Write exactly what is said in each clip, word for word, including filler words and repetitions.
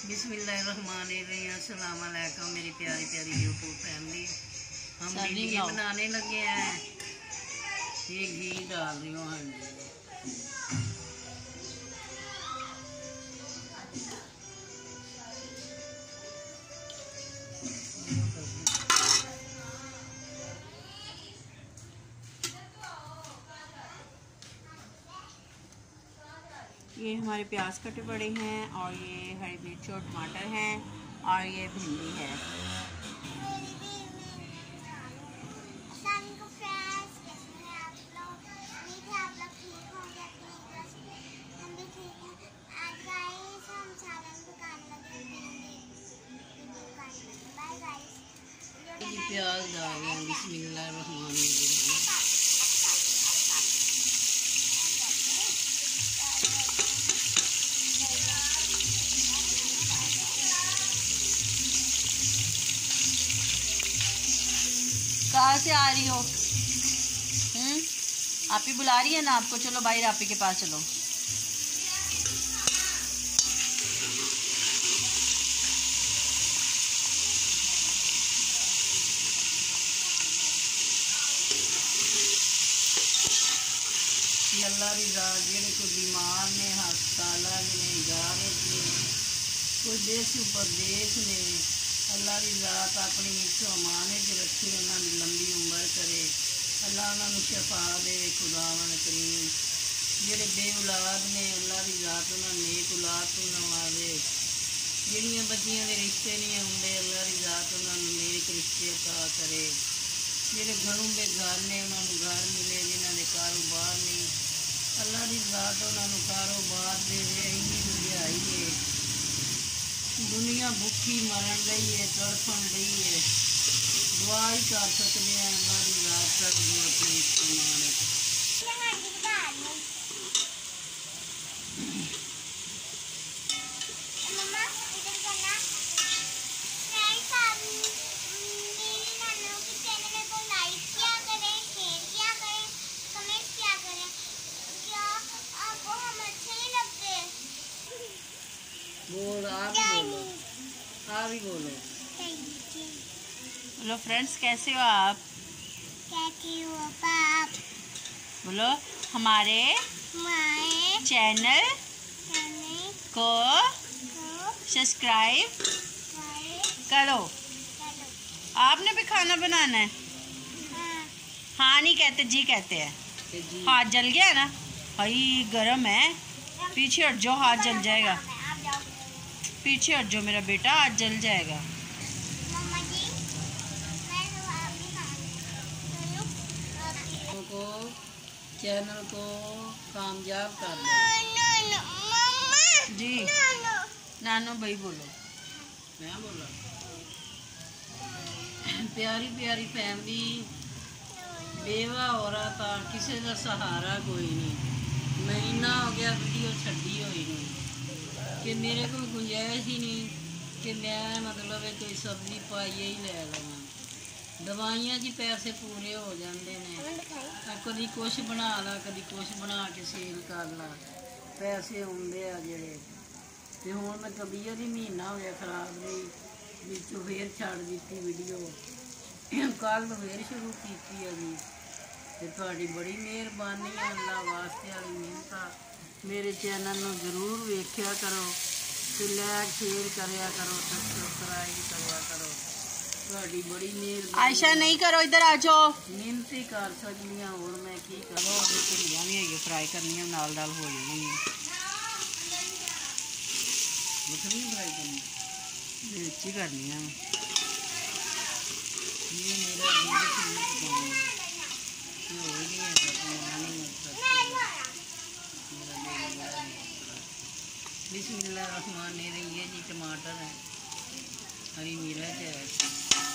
बिस्मिल्लाहिर्रहमानिर्रहीम। अस्सलाम वालेकुम मेरी प्यारी प्यारी यूट्यूब फैमिली। हम भिंडी बनाने लगे हैं। ये घी डाल रही हूँ। हाँ जी, ये हमारे प्याज कटे पड़े हैं और ये हरी मिर्च और टमाटर हैं और ये भिंडी है। प्याज डाल रहे हैं। बिस्मिल्लाहिर्रहमानिर्रहीम। कहाँ से आ रही हो? हम्म, आप ही बुला रही है ना आपको? चलो बाहर आप ही के पास चलो। अल्लाह रिजा जेड़े कोई बीमार ने, हस्पताल ने जा रहे थे, कोई देश परदेश ने, अल्लाह की ज़ात अपनी इच्छो अमाने च रखे, उन्होंने लंबी उम्र करे, अल्लाह उन्होंने शफा दे। खुदावन करीम जेड़े बे औलाद ने, अल्लाह की ज़ात उन्होंने नेक औलाद तो नवाजे। जिहड़ियां बच्चियां दे रिश्ते नहीं आउंदे, अल्लाह की ज़ात उन्होंने नेक रिश्ते अता करे। जेड़े घरों के घर ने, उन्होंने घर मिले। जिन्हों के कारोबार नहीं, अल्लाह की ज़ात उन्होंने कारोबार दे। इन्नी महंगाई है, दुनिया भुखी मरन रही है, तड़फन रही है। दुआ ही कर सकते हैं अल्लाह की ज़ात तक जो अपने इस्तेमाल बोल। आप ही बोलो, आप ही बोलो। बोलो फ्रेंड्स, कैसे हो आप? कैसे हो आप? बोलो हमारे चैनल को सब्सक्राइब करो। आपने भी खाना बनाना है? हाँ नहीं कहते, जी कहते हैं। हाथ जल गया ना? भाई गरम है, पीछे हट जाओ, हाथ जल जाएगा। पीछे हट जाओ मेरा बेटा, हाथ जल जाएगा। को चैनल को कामयाब कर दो। जी नानो भाई बोलो। मैं बोला प्यारी प्यारी फैमिली, बेवा औरत आ, किसी का सहारा कोई नहीं। महीना हो गया वीडियो छड़ी हुई नहीं कि मेरे को गुंजाइश ही नहीं कि मैं मतलब कोई सब्जी पाइए ही ले लवां। दवाइयां जी पैसे पूरे हो जाते हैं। कभी कुछ बना ला, कभी कुछ बना के सेल कर ला, पैसे आते आ जेड़े। ते हुण मैं तबीयत ही महीना हो गया खराब रही, बिचों फिर छड़ दी वीडियो, कल फिर शुरू की है जी। ते तुहाडी बड़ी मेहरबानी है, अल्लाह वास्ते वाली मिहनत। मेरे चैनल में जरूर वेख्या करो, ते लाइक शेयर करया करो, सब्सक्राइब करया करो। तुहाडी बड़ी मेहरबानी। आयशा नहीं करो, इधर आ जाओ। मिहनत ही कर सकदी हां, होर मैं की करो। भिंडियां भी है फ्राई करनी है, नाल नाल हो जानी है। बकरी फ्राई करनी मिर्ची करनी है। ये मेरा दूध से पकाऊंगा, ये हो ही नहीं है पकाना नहीं मतलब। बिस्मिल्लाहिर्रहमानिर्रहीम। ये जी टमाटर है, हरी मिर्च है,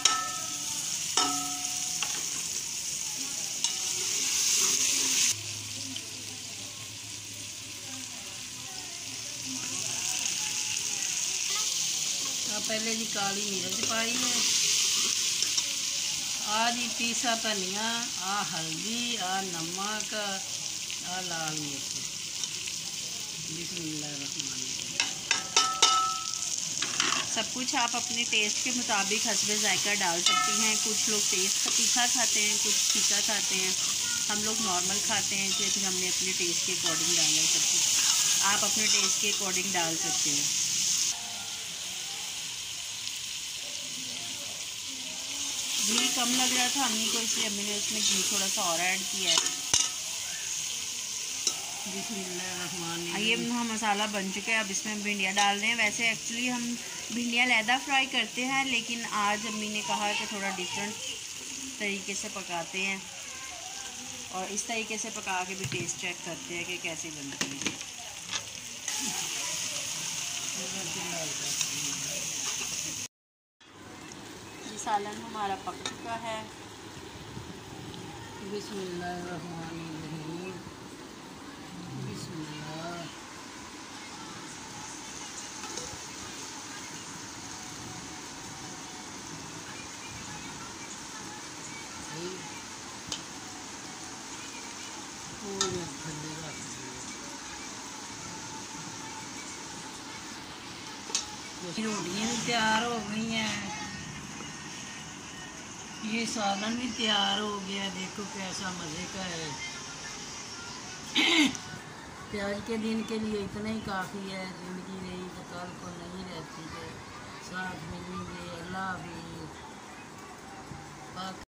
पहले जी काली मिर्च पाई है, आ जी पीसा धनिया, आ हल्दी, आ नमक, आ लाल मिर्च। बिस्मिल्लाहिर्रहमानिर्रहीम। सब कुछ आप अपने टेस्ट के मुताबिक हस्बे जायका डाल सकती हैं। कुछ लोग टेस्ट का तीखा खाते हैं, कुछ फीका खाते हैं, हम लोग नॉर्मल खाते हैं, इसलिए फिर हमने अपने टेस्ट के अकॉर्डिंग डाला है सब कुछ। आप अपने टेस्ट के अकॉर्डिंग डाल सकते हैं। घी कम लग रहा था अम्मी को, इसलिए अम्मी ने उसमें घी थोड़ा सा और ऐड किया है। ये हम मसाला बन चुका है, अब इसमें भिंडियाँ डाल रहे हैं। वैसे एक्चुअली हम भिंडियाँ लैदा फ्राई करते हैं, लेकिन आज अम्मी ने कहा कि थोड़ा डिफरेंट तरीके से पकाते हैं, और इस तरीके से पका के भी टेस्ट चेक करते हैं कि कैसी बनती है। ये सालन हमारा पक चुका है। बिस्मिल्लाहिर्रहमानिर्रहीम। बिस्मिल्लाह। रोटियाँ भी तैयार हो गई हैं, ये सालन भी तैयार हो गया। देखो कैसा मज़े का है। प्याज के दिन के लिए इतना ही काफ़ी है। ज़िंदगी रही तो कल को नहीं रहती है। साथ मिलेंगे। अल्लाह हाफ़िज़।